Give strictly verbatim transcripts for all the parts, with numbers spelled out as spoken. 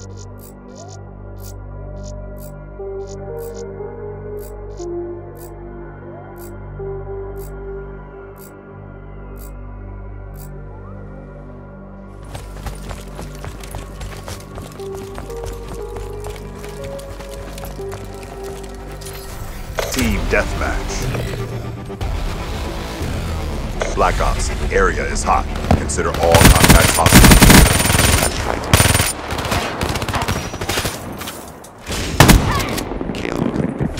Team Deathmatch. Black Ops, area is hot. Consider all contact hostile. That's right. Killed.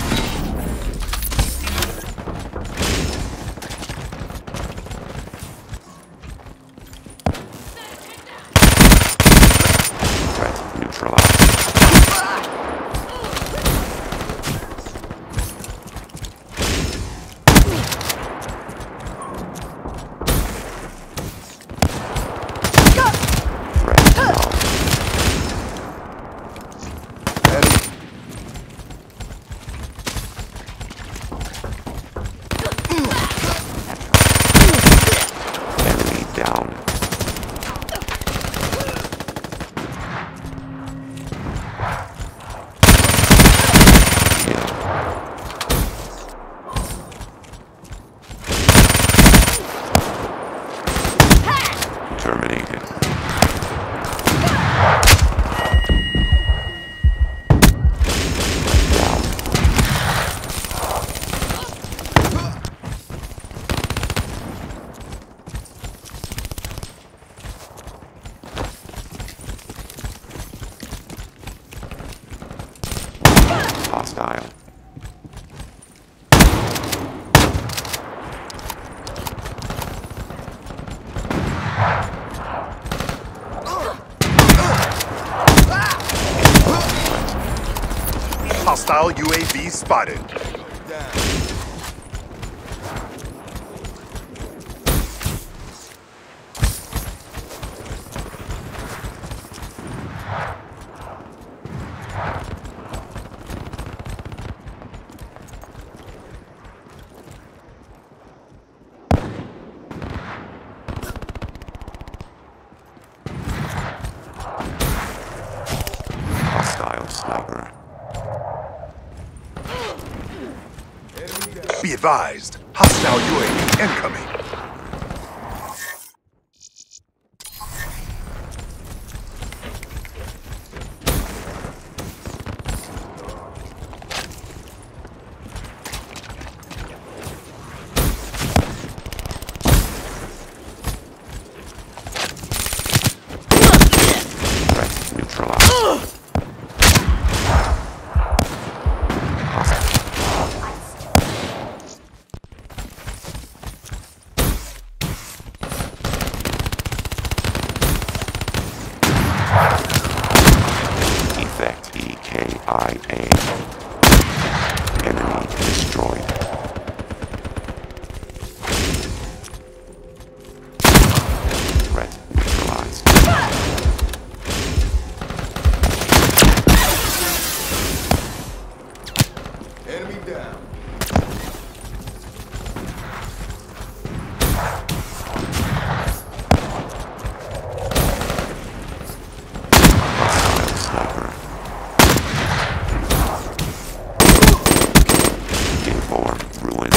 Threat neutralized. Hostile. Hostile U A V spotted. Hostile sniper. Be advised, hostile U A V incoming. Threat neutralized. Effect E K I A. Enemy destroyed. Threat neutralized. Enemy down. Hostile sniper. Inform ruined.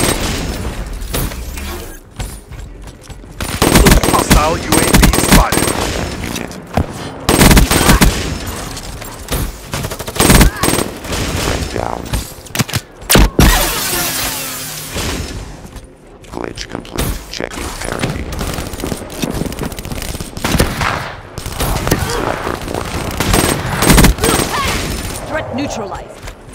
Hostile U A V spotted. Unit. Threat down. Glitch complete. Checking parity. Sniper working. Threat neutralized.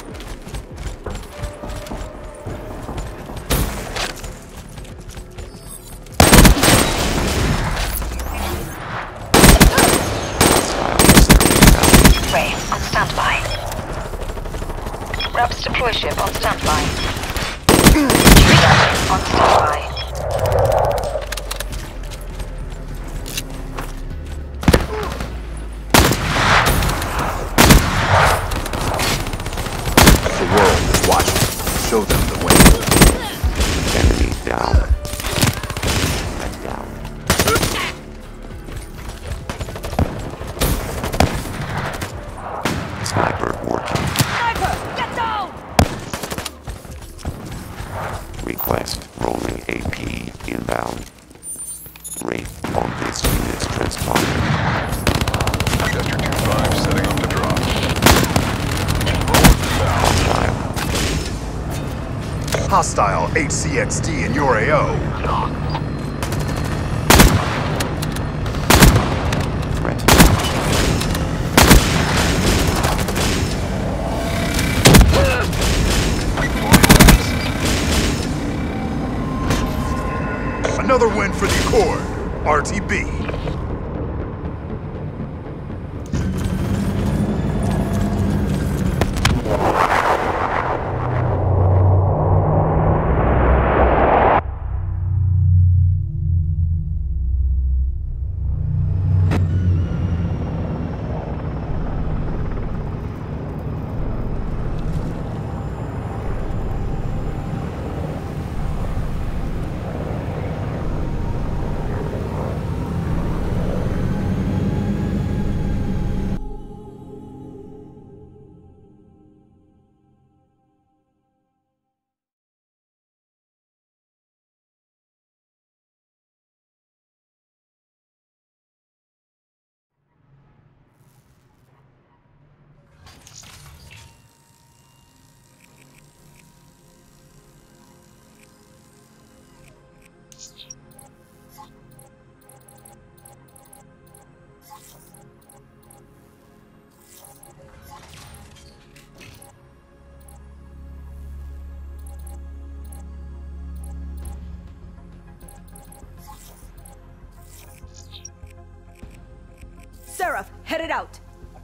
Hostile exterminator. Ray, on standby. Raps deploy ship on standby. Reactor on standby. The world is watching. Show them the way. Enemy down. Threat down. Hostile H C X D in your A O. Threat. Another win for the Accord. R T B. Seraph, headed out.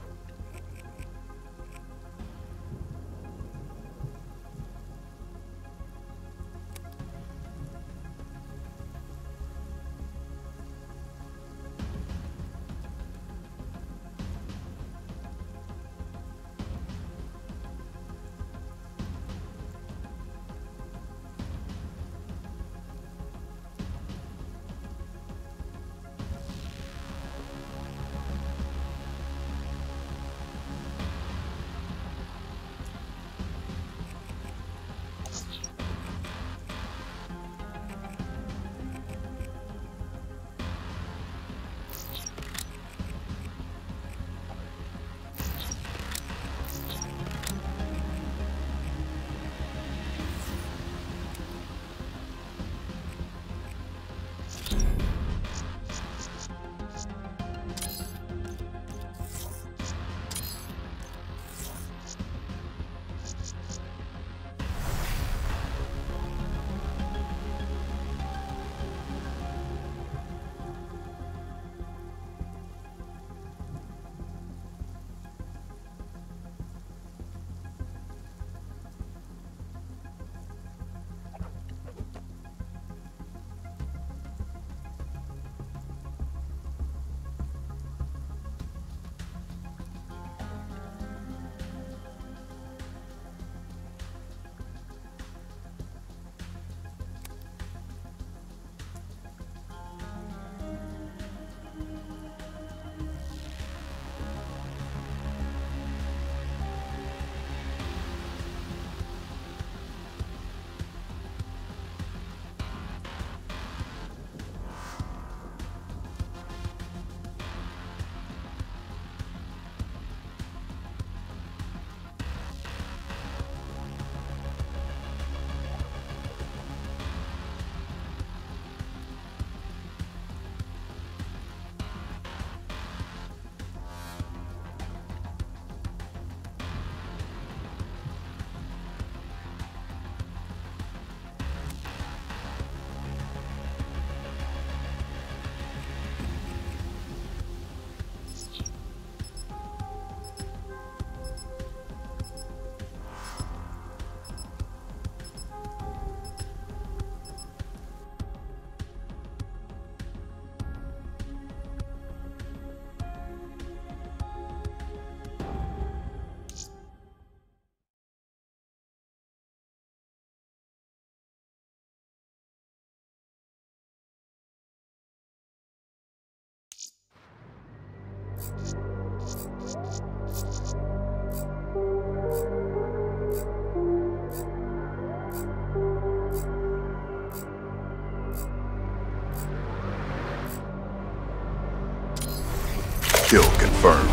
Kill confirmed.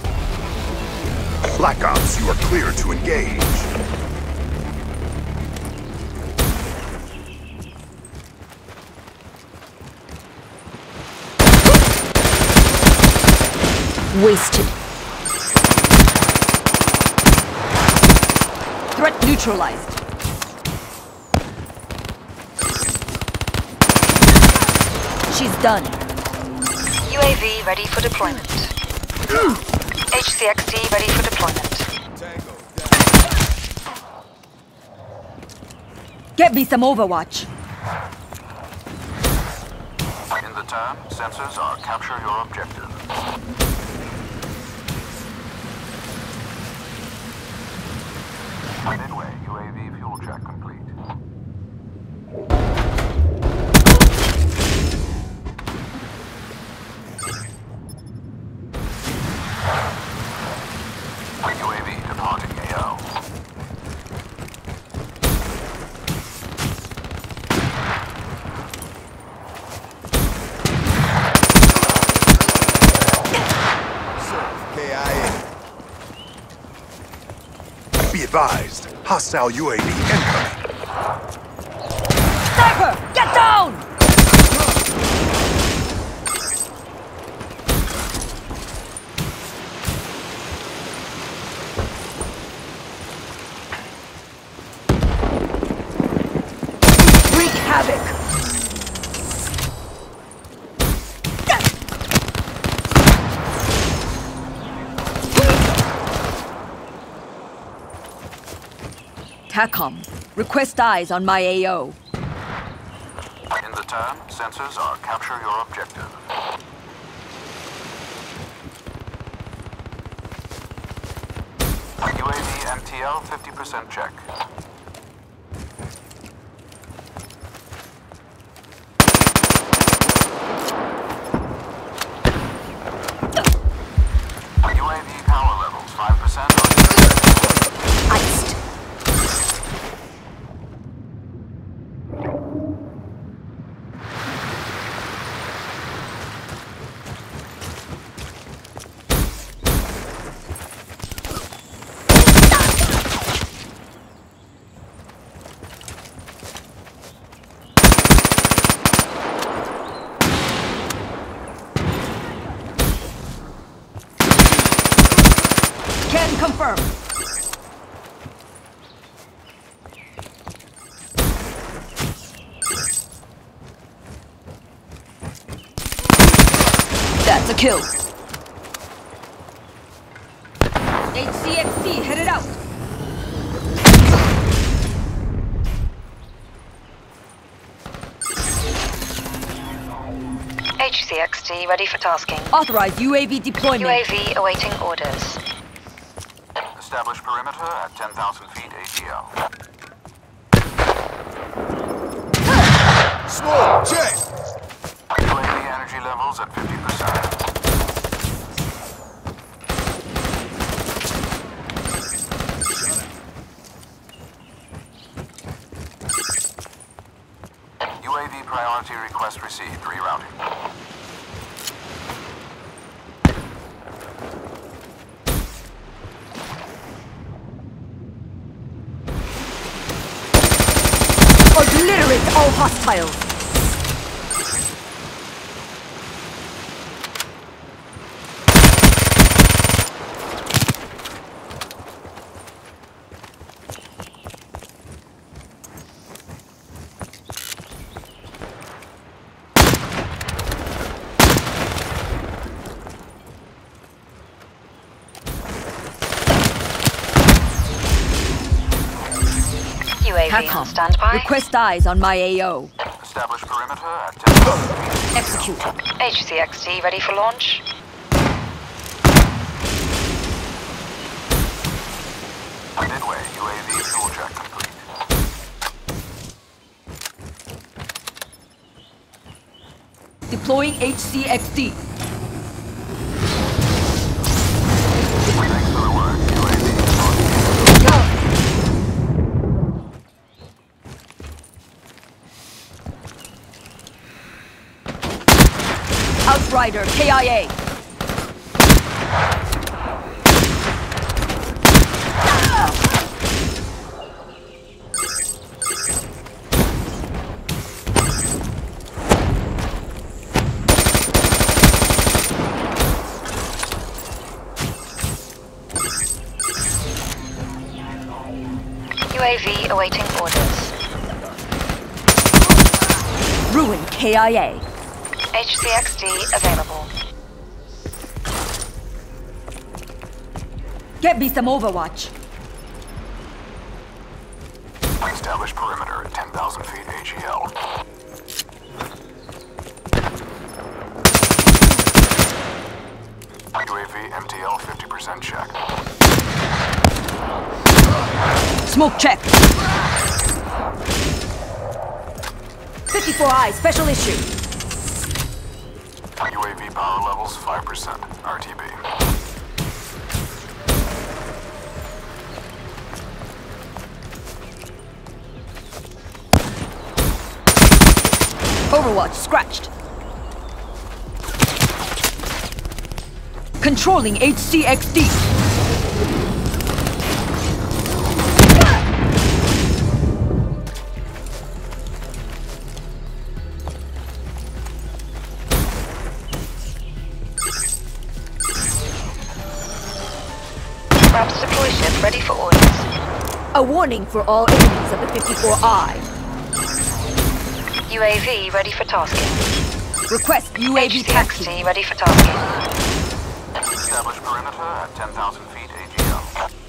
Black Ops, you are clear to engage. Wasted. Threat neutralized. She's done. U A V ready for deployment. H C X D ready for deployment. Tango down. Get me some Overwatch. In the turn, sensors are capture your objective. Midway, U A V fuel check complete. U A V departing A O. K I A. Be advised, hostile U A V incoming. Sniper! Get down! Wreak havoc! TACOM, request eyes on my A O. In the turn, sensors are capture your objective. U A V M T L fifty percent check. U A V power levels five percent. Iced. Can confirm. That's a kill. H C X D headed out. H C X D ready for tasking. Authorize U A V deployment. U A V awaiting orders. Establish perimeter at ten thousand feet A T L. Smoke, check. U A V energy levels at fifty percent. U A V priority request received. Rerouting. Obliterate all hostiles. U A V on standby. Request eyes on my A O. Establish perimeter at ten thousand feet. Execute. H C X D ready for launch. Midway, U A V fuel check complete. Deploying H C X D. Thanks for the work, U A V. Outrider K I A. A V awaiting orders. Ruin K I A. H C X D available. Get me some Overwatch. Establish perimeter at ten thousand feet A G L. U A V M T L fifty percent check. Smoke check. fifty-four I, special issue. U A V power levels five percent. R T B. Overwatch scratched. Controlling H C X D. Raps deploy ship ready for orders. A warning for all enemies of the fifty-four I. U A V ready for tasking. Request U A V H C X taxi. D ready for tasking. Establish perimeter at ten thousand feet A G L.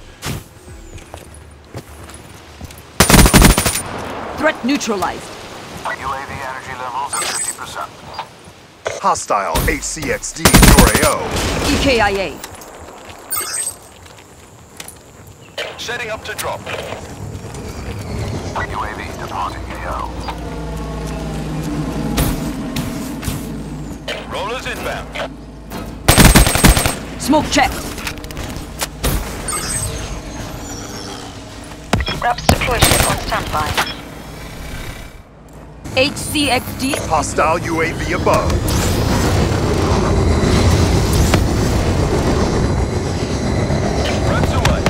Threat neutralized. U A V energy levels at fifty percent. Hostile H C X D your A O. E K I A. Setting up to drop. U A V departing A O. Rollers inbound. Smoke check. Raps deploy ship on standby. H C X D. Hostile U A V above. Runs away.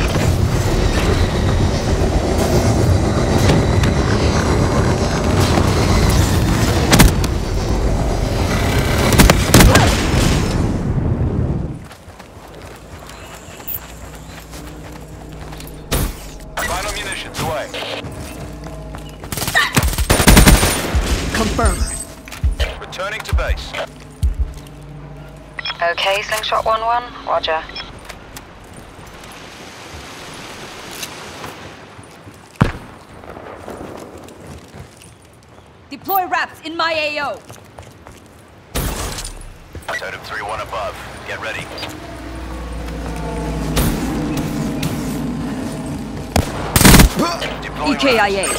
Final munitions away. Confirmed. Returning to base. Okay, Slingshot one one, roger. Deploy Raps in my A O. Totem three one above. Get ready. E K I A.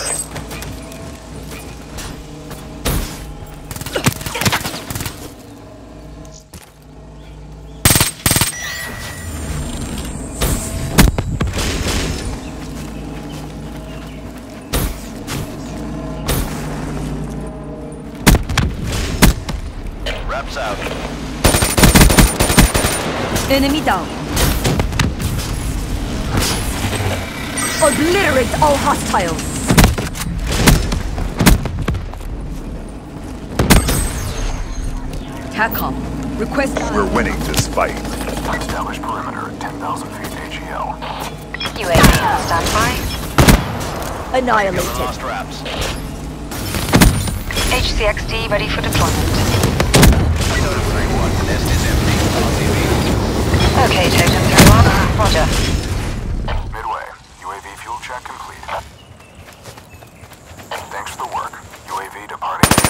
Wraps out. Enemy down. Obliterate all hostiles. TACOM. Request. We're winning this fight. Establish perimeter at ten thousand feet A G L. U A V on standby. Annihilated. Lost wraps. H C X D ready for deployment. Totem three one. Nest is empty. R T B. Okay, Totem three one, roger. Midway. U A V fuel check complete. Thanks for the work. U A V departing A O.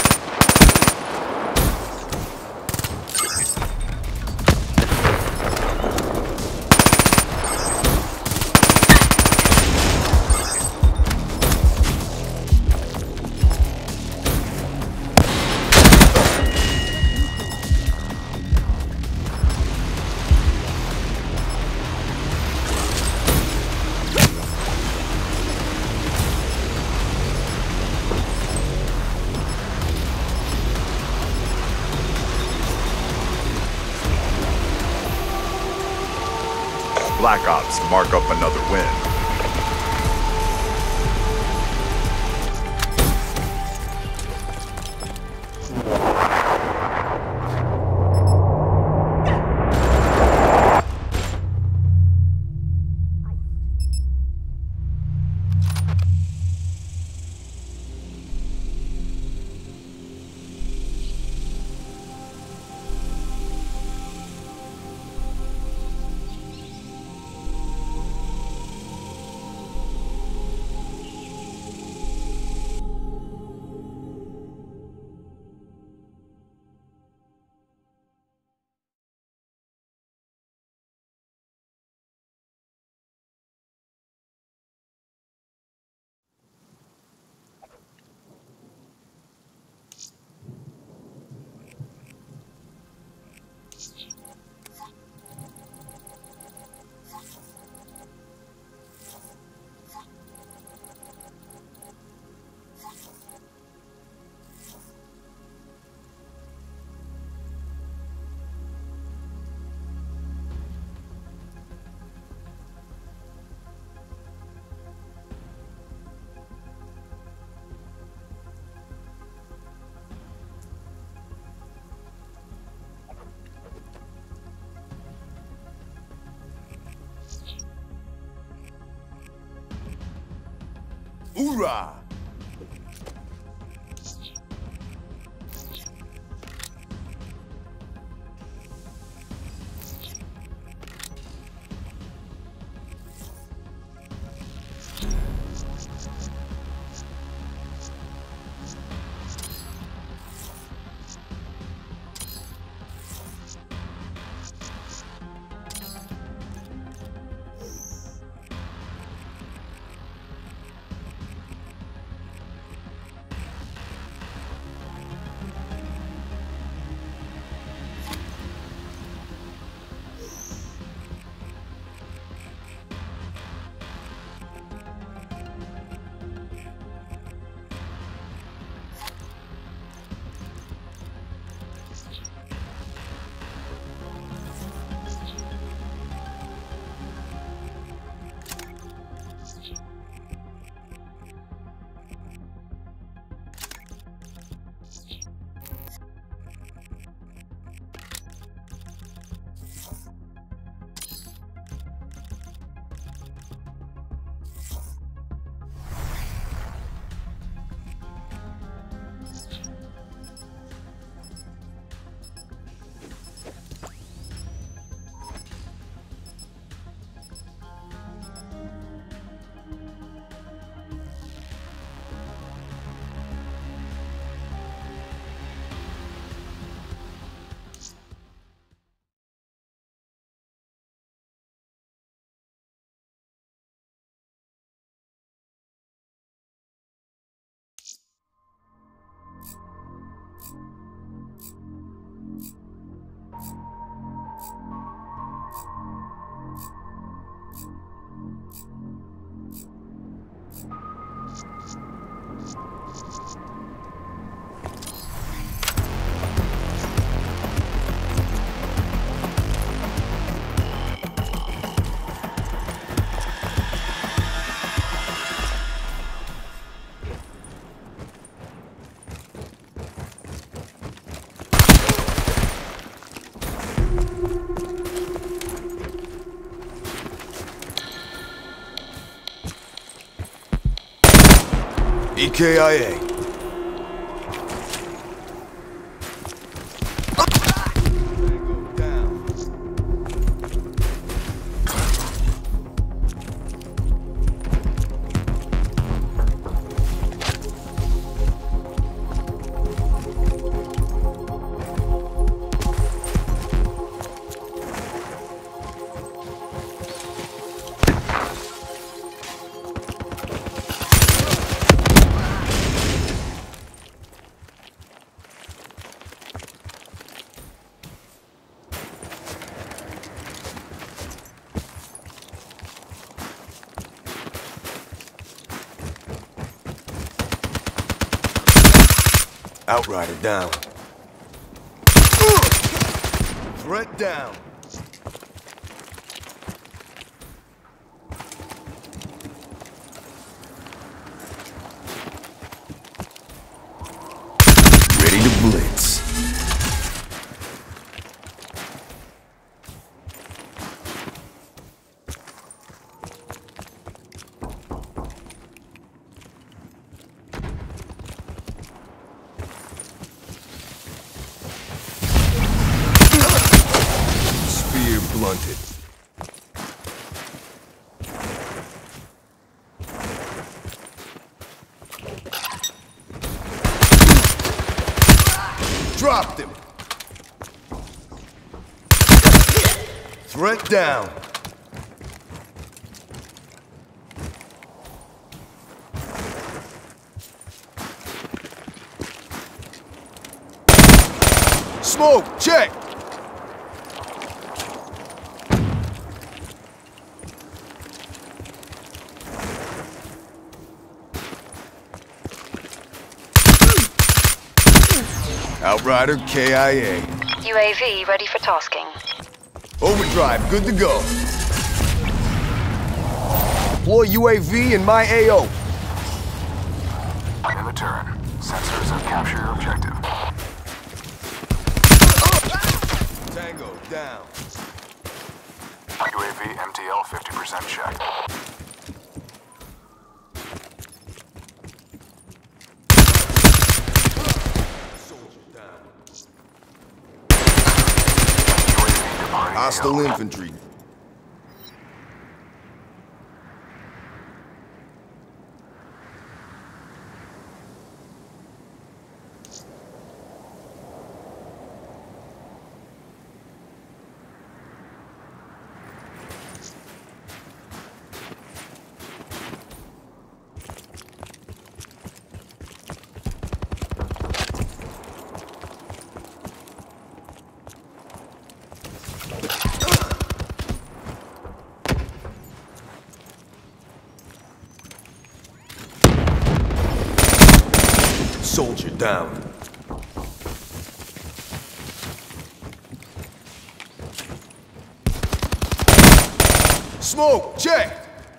Black Ops mark up another win. Hoorah! E K I A. Outrider down. Threat down. Ready to blitz. Blunted. Dropped him. Threat down. Smoke, check. Outrider K I A. U A V ready for tasking. Overdrive, good to go. Deploy U A V in my A O. In the turn. Sensors have captured your objective. Tango, down. U A V M T L fifty percent check. Soldier down. U A V departing Hostile A O. infantry. Soldier down. Smoke, check!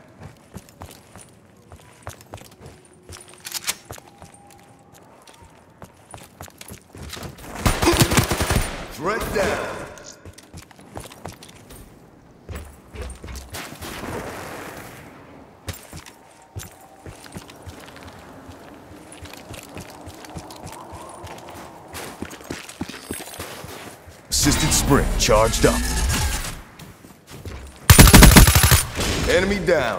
Threat down. Assisted sprint charged up. Enemy down.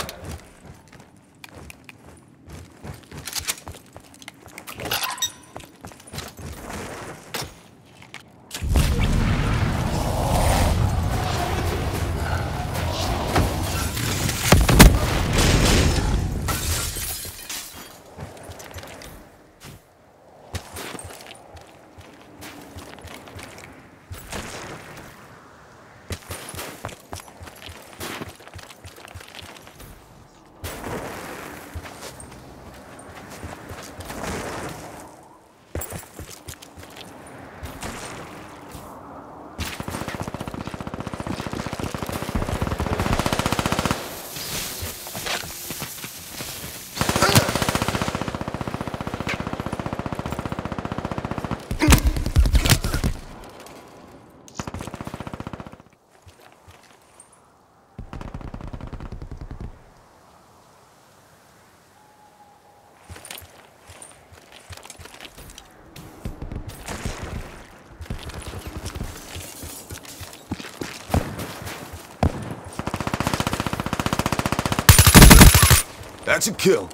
That's a kill.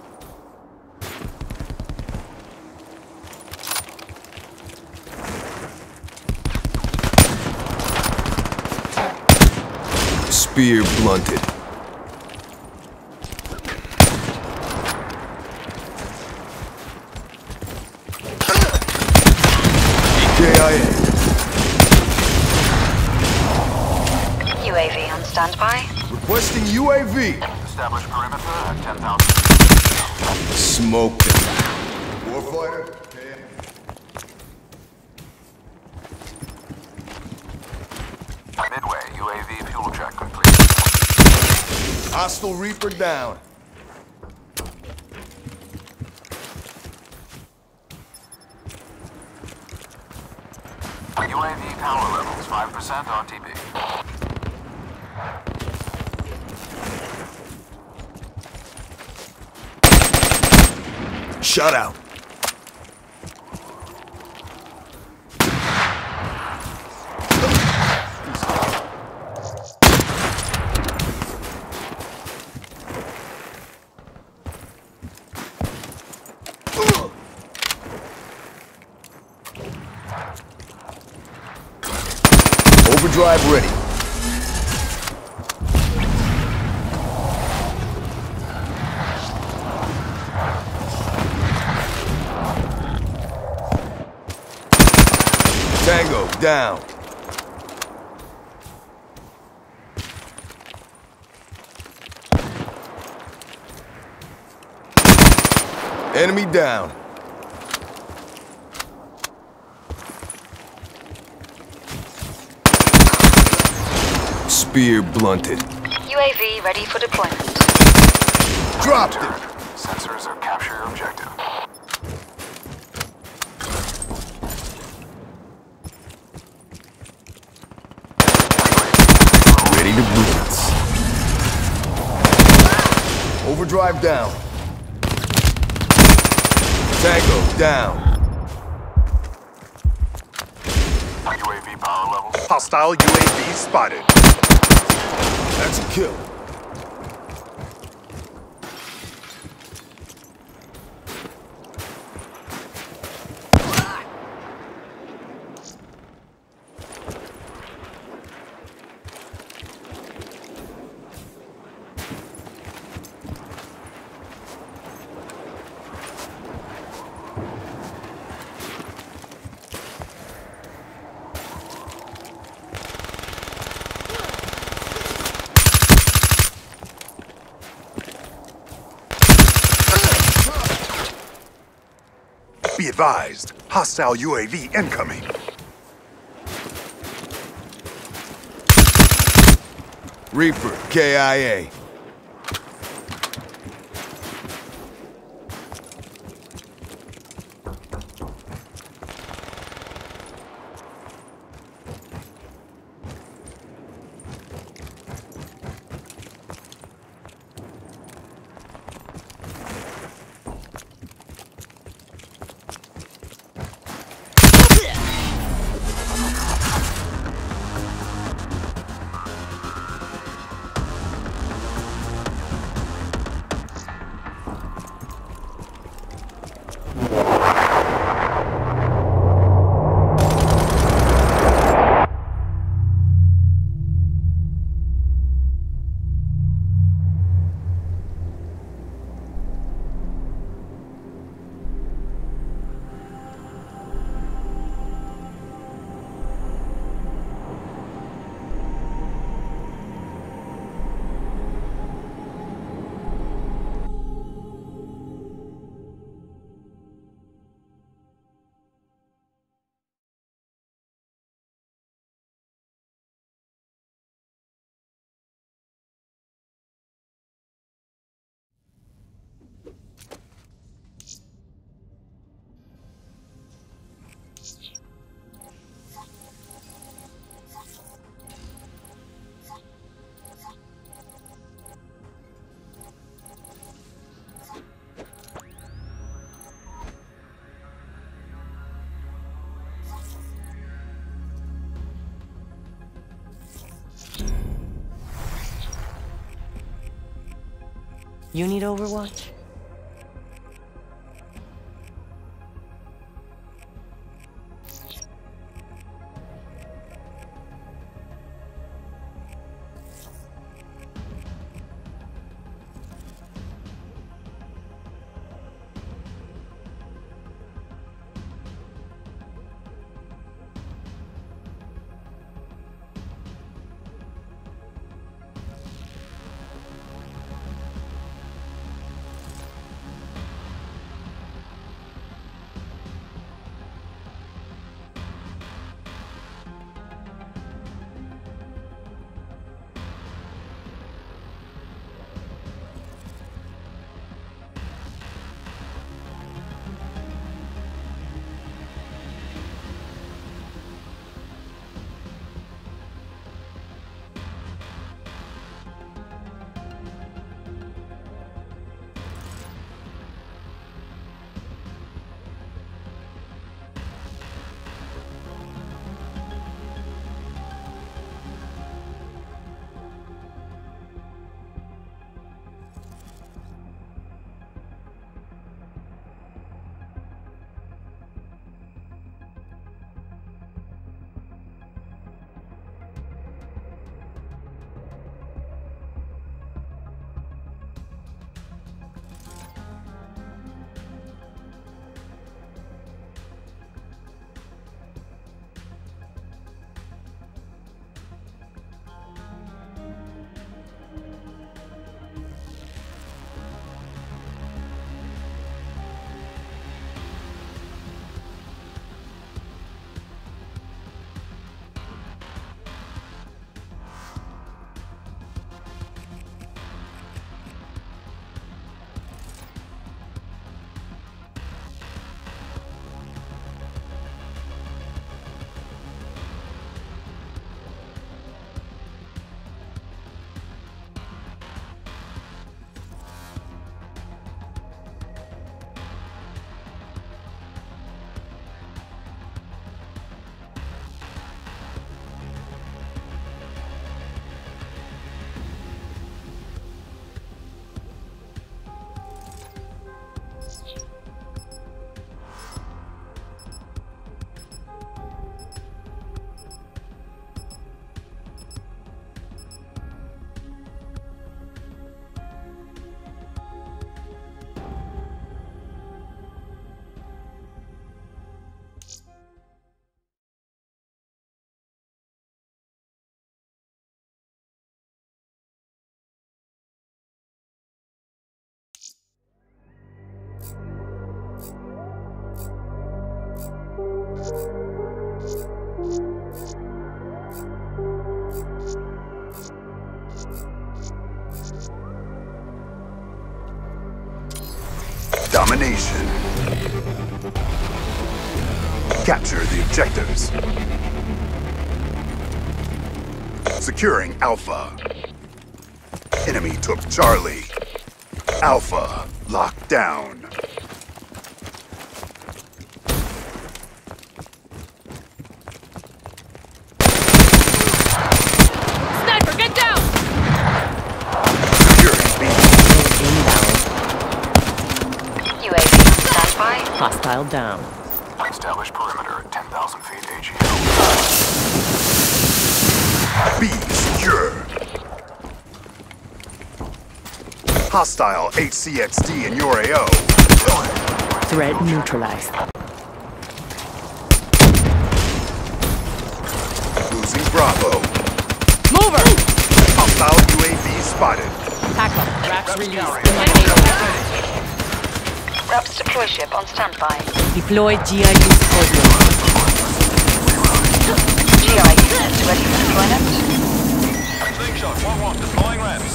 Spear blunted. K I A. U A V on standby. Requesting U A V. Establish perimeter at ten thousand. Smoked it. Warfighter. Midway, U A V fuel check complete. Hostile Reaper down. U A V power levels five percent R T B. Shut out. Overdrive ready. Tango down. Enemy down. Fear blunted. U A V ready for deployment. Dropped it! Sensors are capture your objective. Ready to blitz. Overdrive down. Tango down. U A V power levels. Hostile U A V spotted. That's a kill. Be advised, hostile U A V incoming. Reaper, K I A. You need Overwatch? Domination. Capture the objectives. Securing Alpha. Enemy took Charlie. Alpha locked down. Sniper, get down! Securing B. U A V on standby. Hostile down. Establish perimeter at ten thousand feet A G L. B secure. Hostile H C X D in your A O. Threat neutralized. Losing Bravo. Mover! Hostile U A V spotted. Pack up. Raps released. Raps deploy ship on standby. Deploy G I U audio. G I units ready for deployment. Slingshot, one one, deploying ramps.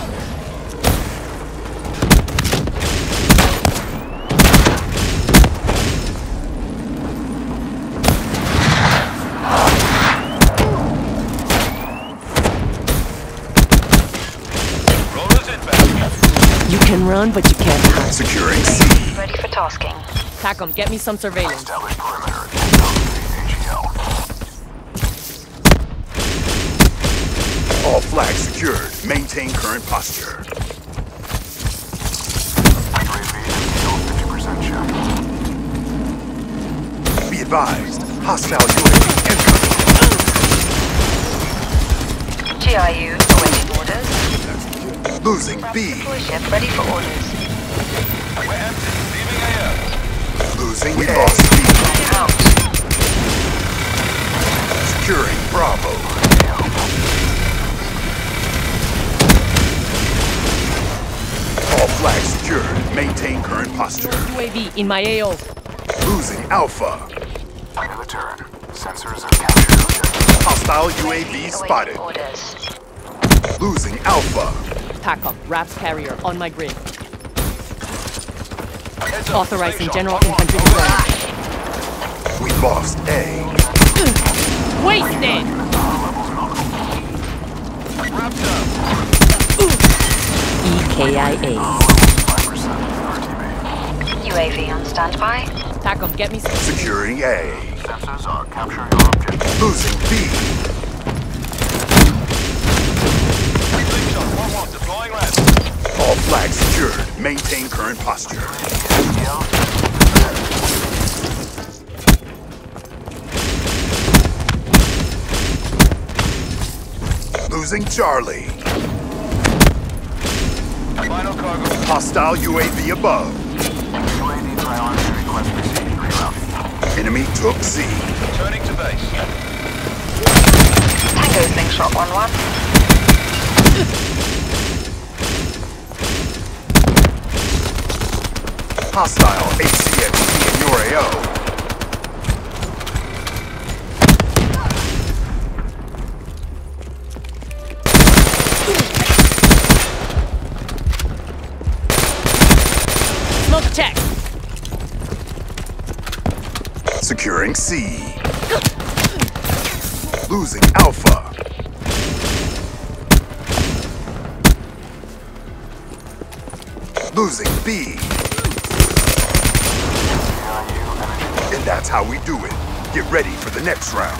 Rollers inbound. You can run, but you can't hide. Securing C. Ready for tasking. Pack 'em. Get me some surveillance. Establish perimeter at ten thousand feet A G L. All flags secured. Maintain current posture. U A V fifty percent check. Be advised. Hostile U A V incoming. G I U awaiting orders. Losing Raps B. deploy ship ready for orders. We're empty. Leaving A O. Losing we lost B. Out. Securing Bravo. All flags secured. Maintain current posture. U A V in my A O. Losing Alpha. End of the turn. Sensors are captured objective. Hostile U A V Awaiting spotted. orders. Losing Alpha. Pack up. Raps carrier on my grid. Heads up, Authorizing slingshot, general one one, infantry over. deployment. We lost A. Wasted! Wrapped up. E K I A. five percent R T B. U A V on standby. Pack 'em. Get me some. Securing A. Sensors are capturing your objective. Losing B. Slingshot, one one, deploying ramps. All flags secured. Maintain current posture. Losing Charlie. Final cargo. Hostile U A V above. U A V priority request received. Rerouting. Enemy took C. Turning to base. Tango slingshot one one. Hostile H C X D in your A O. Smoke check. Securing C. Losing Alpha. Losing B. And that's how we do it. Get ready for the next round.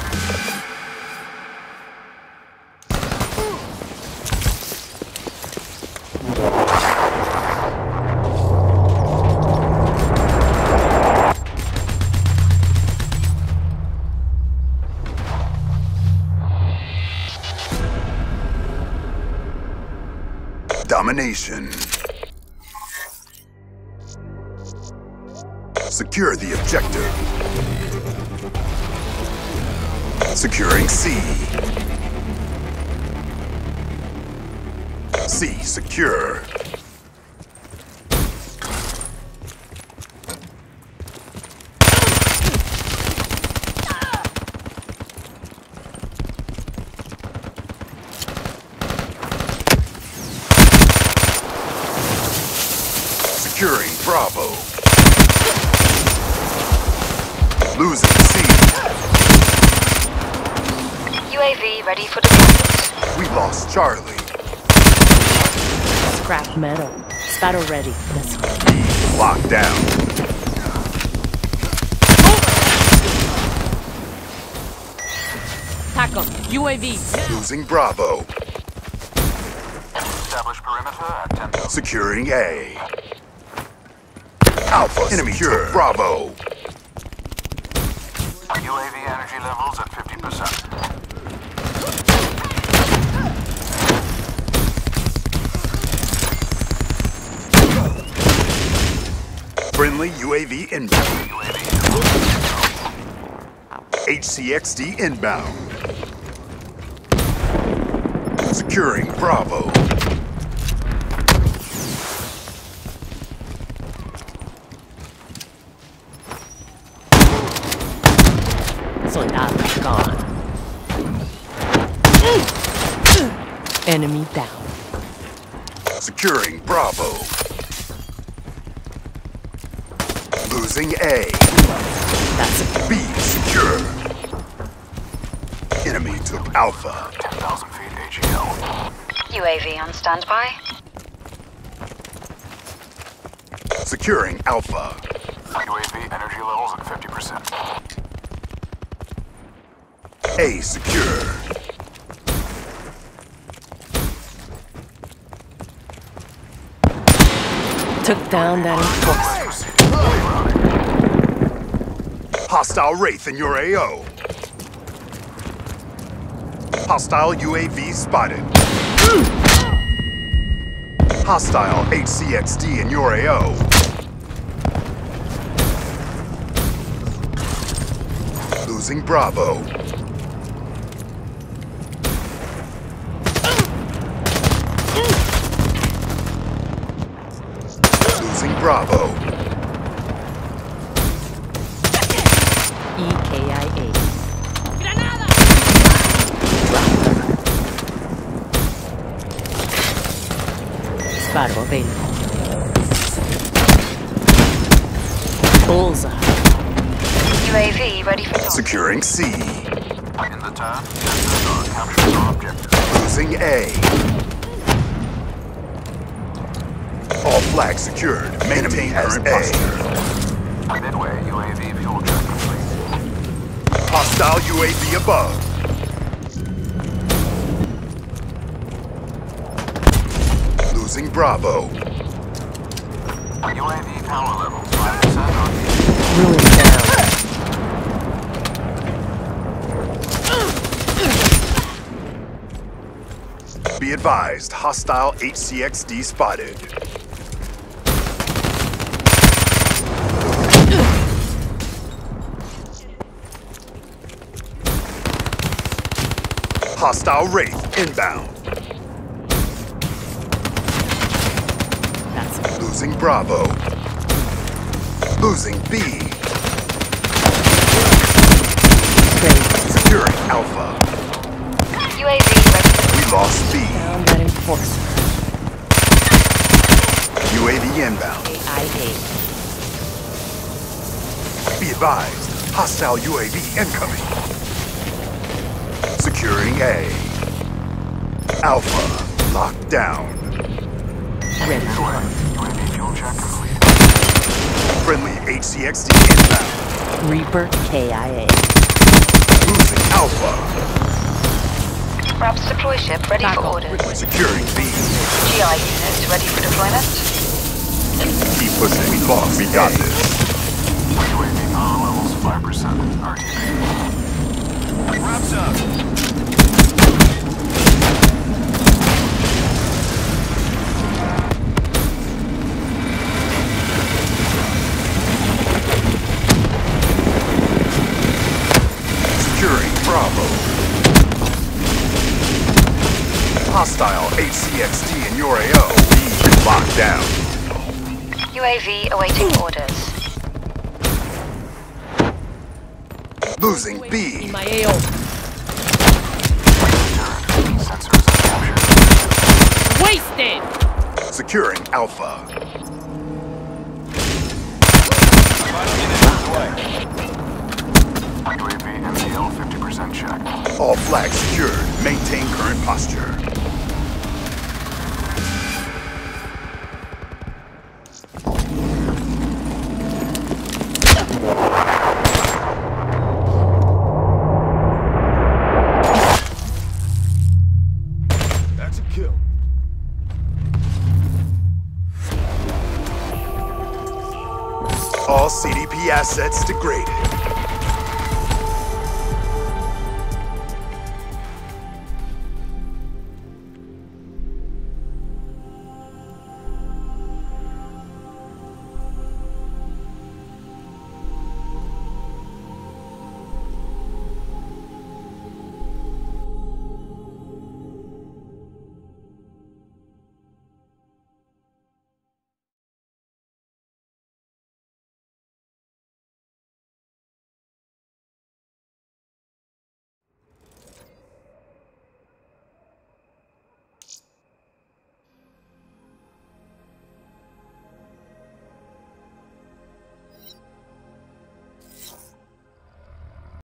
Domination. Secure the objective. Securing C. C secure. Securing Bravo. Losing C. U A V ready for deployment. We lost Charlie. Scrap metal. Battle ready. Let's go. Locked down. Tack 'em. U A V. Losing Bravo. Establish perimeter at ten thousand. Securing A. Alpha enemy took Bravo. U A V energy levels at fifty percent. Friendly U A V inbound. U A V H C X D inbound. Securing Bravo. Soldado gone. Enemy down. Securing Bravo. Losing A. That's it. B secure. Enemy took Alpha. ten thousand feet A G L. U A V on standby. Securing Alpha. U A V energy levels at fifty percent. A secure. Took down that enforcer. Hostile Wraith in your A O. Hostile U A V spotted. Hostile H C X D in your A O. Losing Bravo. Losing Bravo. E K I A. Sparo available. Bullseye. U A V ready for launch. Securing C. In the turn, sensors are capturing our objective. Losing A. All flags secured. Maintain current posture. Midway, U A V fuel check complete. Hostile U A V above. Losing Bravo. U A V power levels five percent on Ruin down. Be advised, hostile H C X D spotted. Hostile Wraith inbound. That's it. Losing Bravo. Losing B. Great. Securing Alpha. U A V ready. We lost B. Down that enforcer. U A V inbound. I A. Be advised, hostile U A V incoming. Securing A. Alpha locked down. Ready to midway. hunt. U A V fuel check complete. Friendly H C X D inbound. Reaper K I A. Losing Alpha. Raps deploy ship ready Back for up. orders. Securing B. G I unit ready for deployment. Keep pushing. We lost. We got this. U A V power levels five percent. R T B. Wraps up. Securing Bravo. Hostile H C X D in your A O. B locked down. U A V awaiting orders. Losing In B. my A O. Sensors are captured. Wasted! Securing Alpha. flank. U A V M T L fifty percent check. All flags secured. Maintain current posture. That's a kill. All C D P assets degraded.